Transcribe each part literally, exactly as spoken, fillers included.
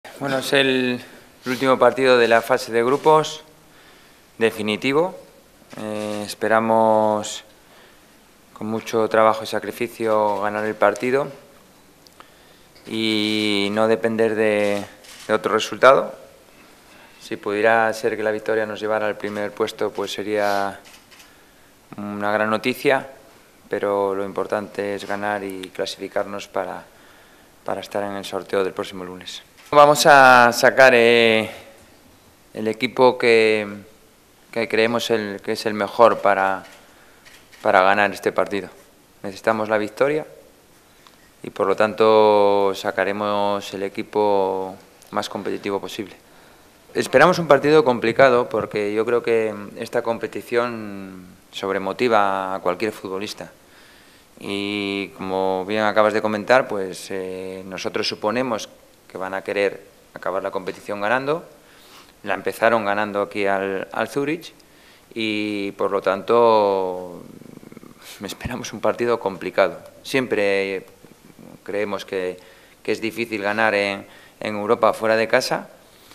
Bueno, es el, el último partido de la fase de grupos, definitivo. Eh, esperamos con mucho trabajo y sacrificio ganar el partido y no depender de, de otro resultado. Si pudiera ser que la victoria nos llevara al primer puesto, pues sería una gran noticia, pero lo importante es ganar y clasificarnos para, para estar en el sorteo del próximo lunes. Vamos a sacar eh, el equipo que, que creemos el, que es el mejor para, para ganar este partido. Necesitamos la victoria y por lo tanto sacaremos el equipo más competitivo posible. Esperamos un partido complicado porque yo creo que esta competición sobremotiva a cualquier futbolista. Y como bien acabas de comentar, pues eh, nosotros suponemos que van a querer acabar la competición ganando. La empezaron ganando aquí al, al Zurich y por lo tanto esperamos un partido complicado. Siempre creemos que, que es difícil ganar en, en Europa fuera de casa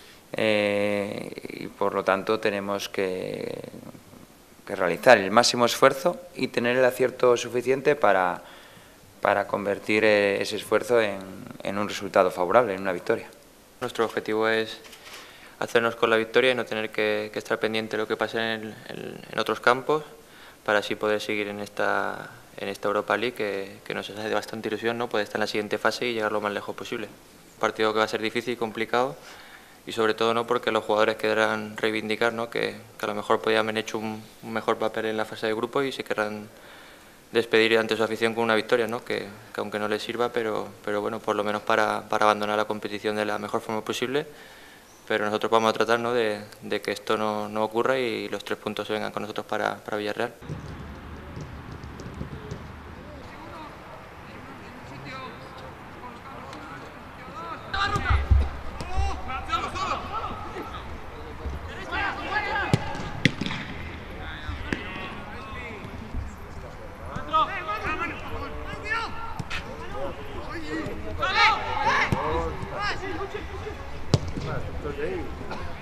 eh, y por lo tanto tenemos que, que realizar el máximo esfuerzo y tener el acierto suficiente para para convertir ese esfuerzo en, en un resultado favorable, en una victoria. Nuestro objetivo es hacernos con la victoria y no tener que, que estar pendiente de lo que pase en, en, en otros campos, para así poder seguir en esta, en esta Europa League que, que nos hace bastante ilusión, ¿no? Poder estar en la siguiente fase y llegar lo más lejos posible. Un partido que va a ser difícil y complicado y sobre todo no porque los jugadores querrán reivindicar, ¿no? que, que a lo mejor podían haber hecho un, un mejor papel en la fase de grupo y se querrán despedir ante su afición con una victoria, ¿no? que, que aunque no les sirva, pero, pero bueno, por lo menos para, para abandonar la competición de la mejor forma posible. Pero nosotros vamos a tratar, ¿no? de, de que esto no, no ocurra y los tres puntos se vengan con nosotros para, para Villarreal. Okay.